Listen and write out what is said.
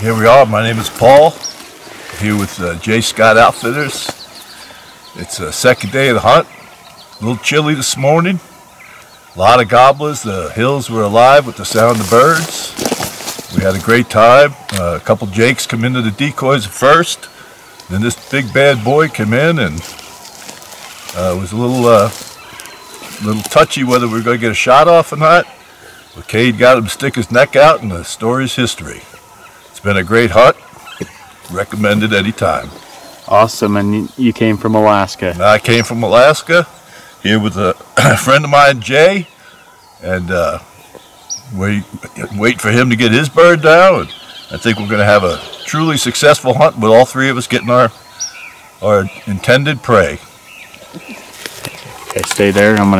Here we are. My name is Paul. Here with J. Scott Outfitters. It's the second day of the hunt. A little chilly this morning. A lot of gobblers. The hills were alive with the sound of birds. We had a great time. A couple jakes come into the decoys at first. Then this big bad boy came in, and it was a little touchy whether we were going to get a shot off or not. But Cade got him to stick his neck out, and the story's history. It's been a great hunt. Recommended anytime. Awesome. And you came from Alaska. I came from Alaska, here with a friend of mine, Jay, and wait for him to get his bird down. And I think we're going to have a truly successful hunt with all three of us getting our intended prey. Okay, stay there. I'm going to